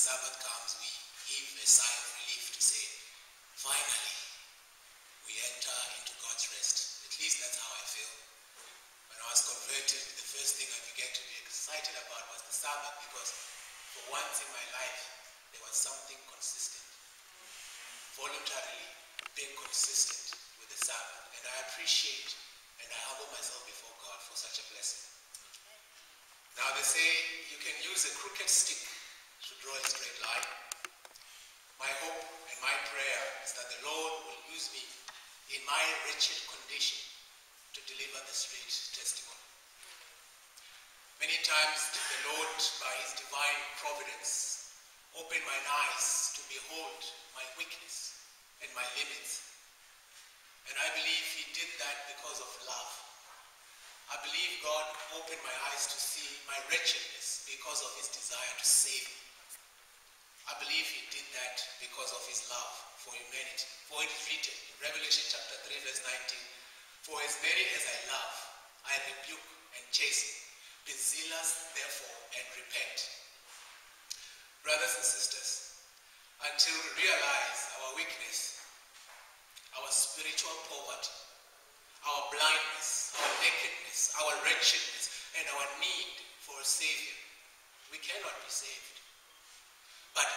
Sabbath comes, we give a sigh of relief to say, finally, we enter into God's rest. At least that's how I feel. When I was converted, the first thing I began to be excited about was the Sabbath, because for once in my life, there was something consistent. Voluntarily being consistent with the Sabbath. And I appreciate and I humble myself before God for such a blessing. Now they say you can use a crooked stick to draw a straight line. My hope and my prayer is that the Lord will use me in my wretched condition to deliver the straight testimony. Many times did the Lord, by his divine providence, open my eyes to behold my weakness and my limits. And I believe he did that because of love. I believe God opened my eyes to see my wretchedness because of his desire to save me. I believe he did that because of his love for humanity. For it is written in Revelation chapter 3 verse 19, for as many as I love, I rebuke and chasten. Be zealous therefore and repent. Brothers and sisters, until we realize our weakness, our spiritual poverty, our blindness, our nakedness, our wretchedness, and our need for a Savior, we cannot be saved. But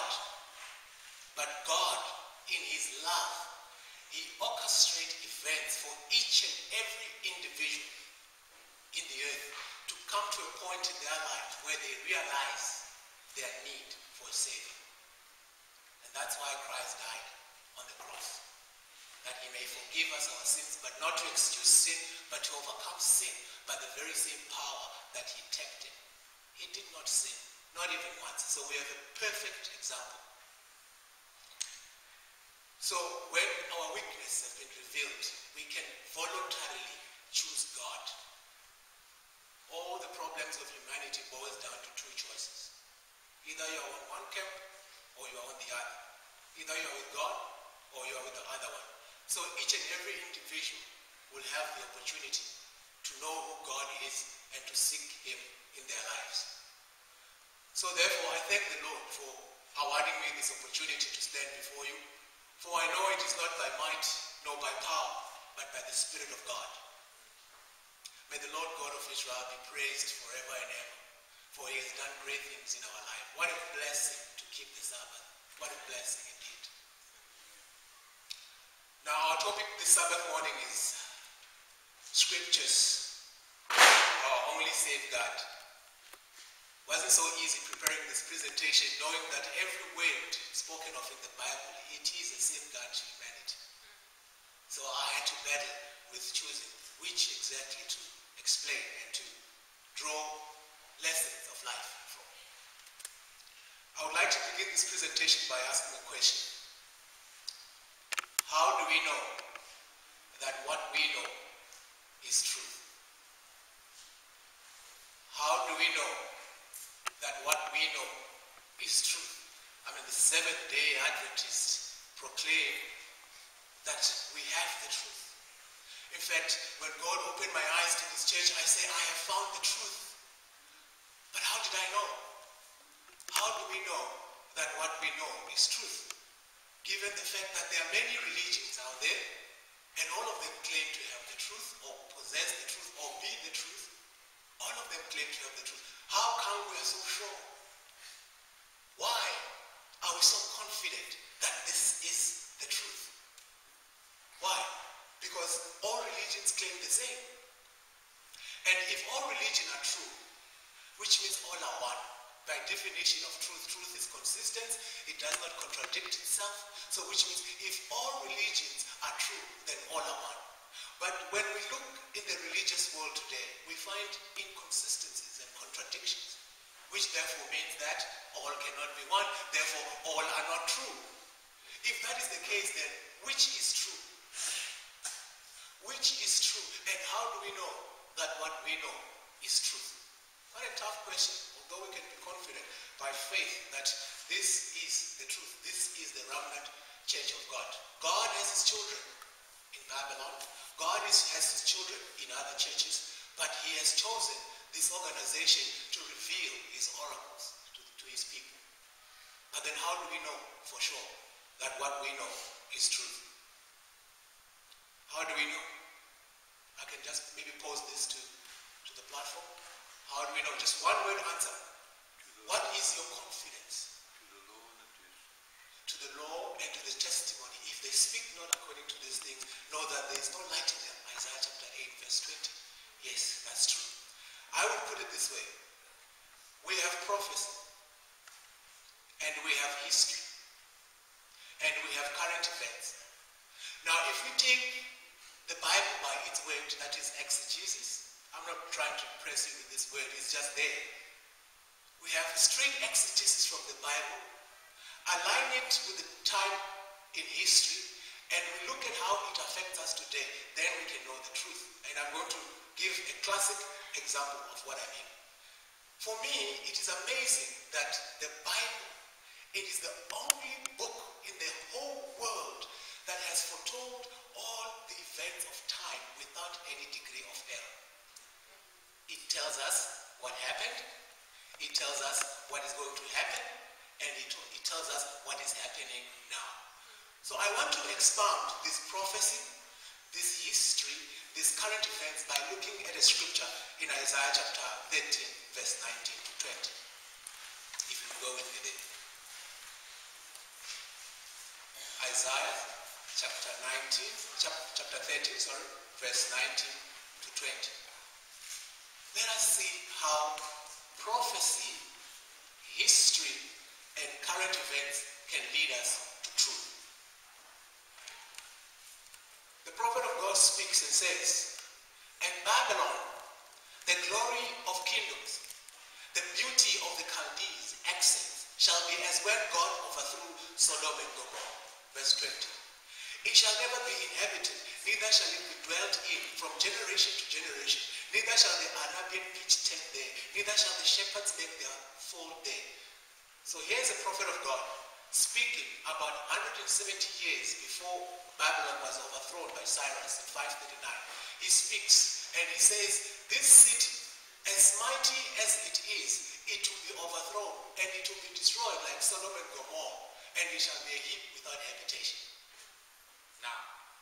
God, in his love, he orchestrates events for each and every individual in the earth to come to a point in their life where they realize their need for a Savior. And that's why Christ died on the cross. That he may forgive us our sins, but not to excuse sin, but to overcome sin by the very same power that he tempted. He did not sin, not even once. So we have a perfect example. So when our weakness has been revealed, we can voluntarily choose God. All the problems of humanity boils down to two choices. Either you are on one camp or you are on the other. Either you are with God or you are with the other one. So each and every individual will have the opportunity to know who God is and to seek him in their lives. So therefore, I thank the Lord for awarding me this opportunity to stand before you. For I know it is not by might nor by power, but by the Spirit of God. May the Lord God of Israel be praised forever and ever, for he has done great things in our life. What a blessing to keep the Sabbath. What a blessing indeed. Now our topic this Sabbath morning is Scriptures, our only safeguard. It wasn't so easy preparing this presentation, knowing that every word spoken of in the Bible, it is a safeguard to humanity. So I had to battle with choosing which exactly to explain and to draw lessons of life from. I would like to begin this presentation by asking a question. How do we know that what we know is truth? How do we know that what we know is truth? I mean, the Seventh-day Adventists proclaim that we have the truth. In fact, when God opened my eyes to this church, I say, I have found the truth. But how did I know? How do we know that what we know is truth? Given the fact that there are many religions out there, and all of them claim to have the truth, or possess the truth, or be the truth. All of them claim to have the truth. How come we are so sure? Why are we so confident that this is the truth? Why? Because all religions claim the same. And if all religions are true, which means all are one, by definition of truth, truth is consistent, it does not contradict itself. So which means if all religions are true, then all are one. But when we look in the religious world today, we find inconsistencies and contradictions, which therefore means that all cannot be one, therefore all are not true. If that is the case, then which is true? Which is true? And how do we know that what we know is truth? What a tough question, although we can be confident by faith that this is the truth. This is the remnant church of God. God has his children in Babylon. God has his children in other churches, but he has chosen this organization to reveal his oracles to his people. And then how do we know for sure that what we know is truth? How do we know? I can just maybe pose this to the platform. How do we know? Just one word answer. What is your confidence? To the law and to the testimony. If they speak not according to these things, know that there is no light in them. Isaiah chapter 8 verse 20. Yes, that's true. I would put it this way. We have prophecy. And we have history. And we have current events. Now, if we take the Bible by its word, that is exegesis, I'm not trying to impress you with this word, it's just there. We have straight exegesis from the Bible, align it with the time in history, and we look at how it affects us today, then we can know the truth. And I'm going to give a classic example of what I mean. For me, it is amazing that the Bible, it is the only book in the whole world that has foretold all the events of time without any degree of error. It tells us what happened, it tells us what is going to happen, and it tells us what is happening now. So I want to expound this prophecy, this history, these current events by looking at a scripture in Isaiah chapter 13, verse 19 to 20. If you go with me there. Isaiah chapter 13, verse 19 to 20. Let us see how prophecy, history, and current events can lead us to truth. The prophet of God speaks and says, "And Babylon, the glory of kingdoms, the beauty of the Chaldees' excellence, shall be as when God overthrew Sodom and Gomorrah." Verse 20. "It shall never be inhabited, neither shall it be dwelt in from generation to generation. Neither shall the Arabian pitch tent there, neither shall the shepherds make their fold there." So here's a prophet of God speaking about 170 years before Babylon was overthrown by Cyrus in 539. He speaks and he says, this city, as mighty as it is, it will be overthrown and it will be destroyed like Sodom and Gomorrah, and it shall be a heap without habitation. Now,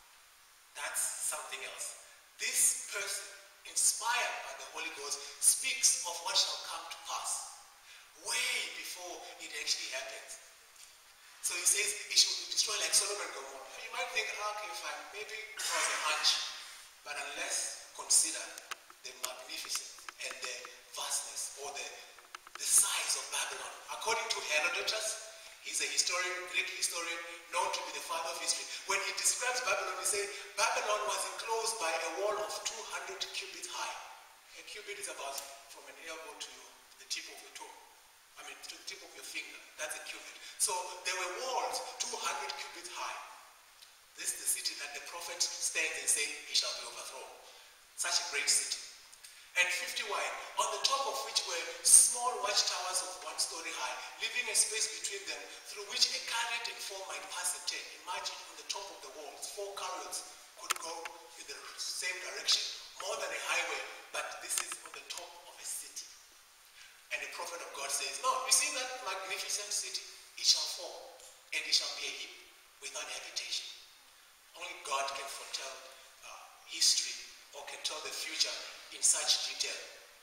that's something else. This person, inspired by the Holy Ghost, speaks of what shall come to pass way before it actually happens. So he says it should be destroyed like Sodom and Gomorrah. You might think, okay, fine, maybe it was a hunch, but unless consider the magnificence and the vastness or the size of Babylon. According to Herodotus, he's a historian, Greek historian, known to be the father of history. When he describes Babylon, he says Babylon was enclosed by a wall of 200 cubits high. A cubit is about from an elbow to the tip of your toe. I mean, to the tip of your finger. That's a cubit. So there were walls 200 cubits high. This is the city that the prophet stands and says, "It shall be overthrown." Such a great city. And 50 wide, on the top of which were small watchtowers of 1 story high, leaving a space between them through which a chariot and 4 might pass a turn. Imagine on the top of the walls, 4 chariots could go in the same direction, more than a highway, but this is on the top of a city. And the prophet of God says, "No, you see that magnificent city? It shall fall, and it shall be a heap without habitation." Only God can foretell history or can tell the future in such detail.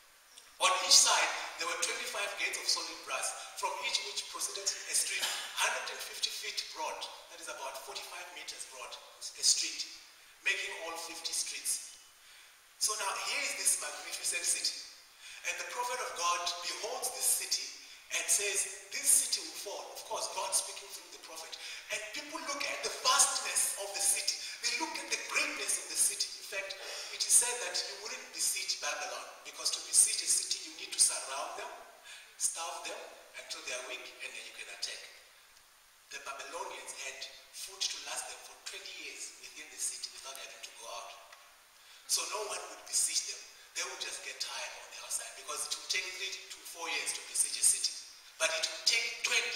On each side, there were 25 gates of solid brass, from each which proceeded a street 150 feet broad, that is about 45 meters broad, a street, making all 50 streets. So now here is this magnificent city. And the prophet of God beholds this city and says, this city will fall. Of course, God speaking through the prophet. And people look at the vastness of the city. They look at the greatness of the city. In fact, it is said that you wouldn't besiege Babylon, because to besiege a city, you need to surround them, starve them until they are weak, and then you can attack. The Babylonians had food to last them for 20 years within the city without having to go out. So no one would besiege them. They would just get tired on the outside, because it would take 3 to 4 years to besiege a city. But it would take 20